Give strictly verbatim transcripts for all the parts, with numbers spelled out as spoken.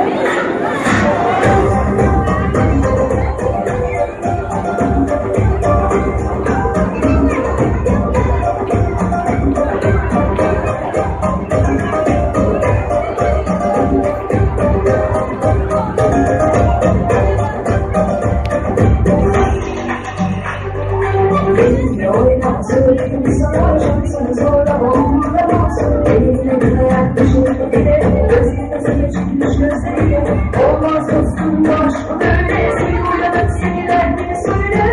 Benimle oyna, söyleyeyim sana, şansını zorlama, umurlamazsın. Benimle bile yaklaşır bile, gözlerinize geçmiş gözleriyle. Olmaz dostum, aşkı böyle, seni uyanıp seni derdini söyle.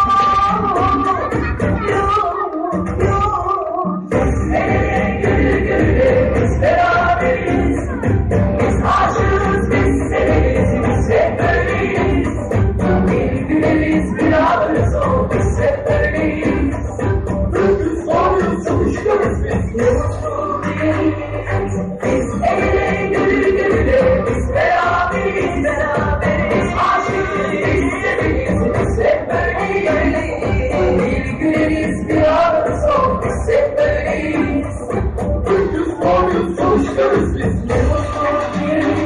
Yok, yok, biz nereye gönül gönüle, biz beraberiz. Biz aşığız, biz severiz, biz hep böyleyiz. Bir güleriz, bir ağlarız, o biz hep böyleyiz. Öpüz, ağırız, çalışıyoruz biz. Ne mutlu değiliz. Biz el ele, gönül gönüle, biz beraberiz, beraberiz. Aşığız, biz severiz, biz hep böyleyiz. Bir güleriz, bir ağlarız, o biz hep böyleyiz. Öpüz, ağırız, çalışıyoruz biz. Ne mutlu değiliz.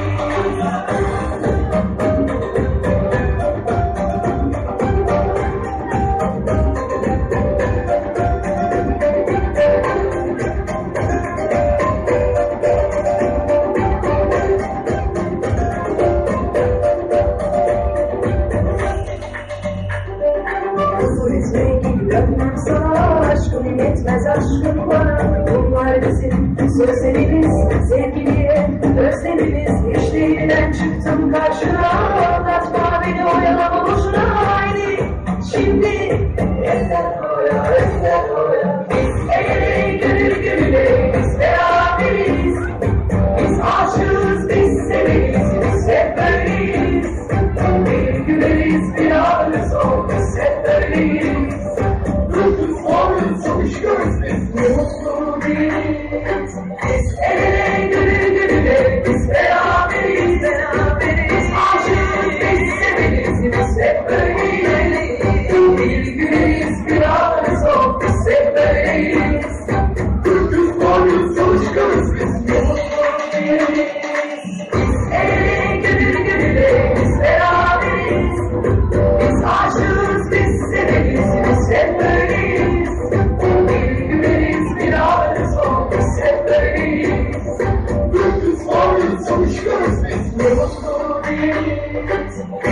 Huzur etmeye dönmem sana, aşkım yetmez aşkım bana. Bunlar bizim sözlerimiz, sevgiliye özlemimiz. İşlerinden çıktım karşına, anlatma beni, oyalama boşuna. Haydi şimdi eller koya, eller koya. Biz el ele, gönül gönüle, biz beraberiz. Biz aşığız, biz severiz, biz hep böyleyiz. Bir güleriz, bir ağlarız, o biz hep böyleyiz. Öpüz, ağırız, çalışıyoruz biz. Ne mutlu değiliz. Biz el ele, gönül gönüle, biz beraberiz, beraberiz. Aşığız, biz severiz, biz hep böyleyiz. Bir güleriz, bir ağlarız, o biz hep böyleyiz. Öpüz, ağırız, çalışıyoruz biz. Ne mutlu değiliz. Biz el ele, gönül gönüle, biz beraberiz. Biz aşığız, biz severiz, biz hep böyleyiz. Bir güleriz, bir ağlarız, o biz hep böyleyiz. Öpüz, ağırız, çalışıyoruz biz. Ne mutlu değiliz.